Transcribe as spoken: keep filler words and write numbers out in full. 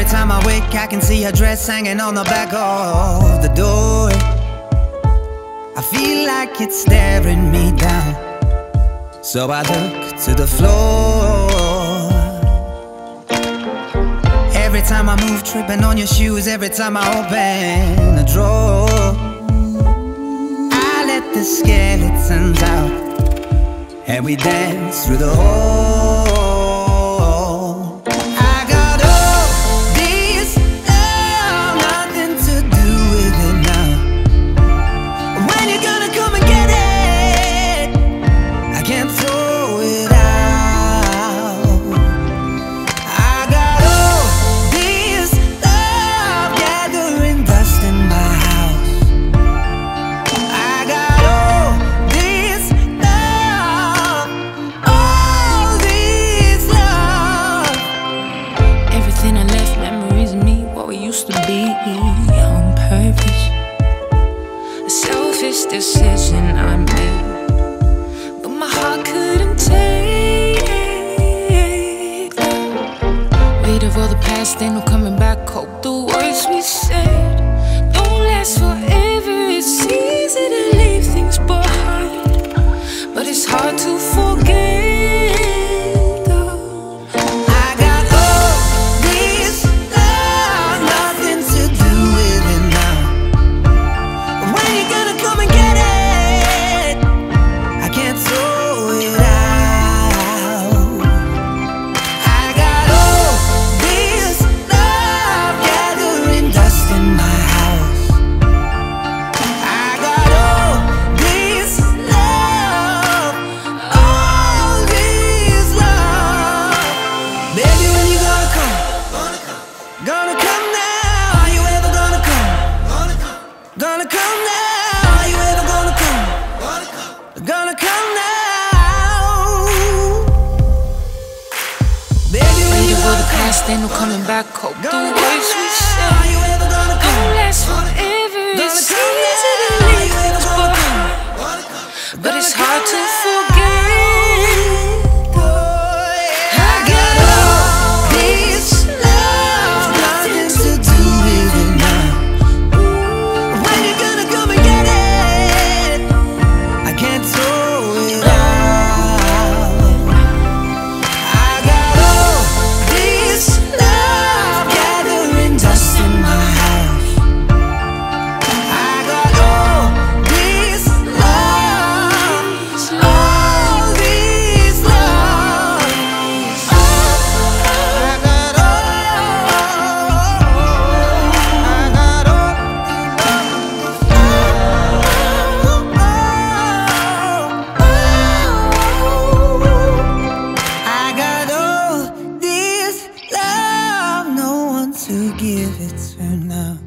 Every time I wake, I can see her dress hanging on the back of the door. I feel like it's staring me down, so I look to the floor. Every time I move, tripping on your shoes. Every time I open a drawer, I let the skeletons out, and we dance through the hole. I got all this love, nothing to do with it now. When you gonna come and get it? I can't throw it out. I got all this love gathering dust in my house. I got all this love, all this love. Everything I left, memories of me, what we used to be, on purpose. A selfish decision I made, but my heart couldn't take that weight of all the past, ain't no coming back. Hope the words we said don't last forever. It's easy to leave things behind, but it's hard to forget though. I got all this love, nothing to do with it now. When you gonna come and get it? I can't throw it out. I got all this love gathering dust in my house. I got all this love, all this love. Baby, when you gonna come? Gonna come now. Are you ever gonna come? Gonna come now. Are you ever gonna come? Gonna come now. Baby, when Weight you of all gonna the come? past, ain't no coming back. Hope the Gonna words come we now. said Are you ever gonna come? don't last forever. Gonna It's come easy to now. leave You things ever gonna come? behind, but it's Gonna hard come to now. forget. Oh, yeah. I got all this love, nothing to do with it now. When you gonna come and get it? I can't throw it out. I got all this love gathering dust in my house. I got all this love, all this love. I got all, I got all, I got all this love, no one to give it to now.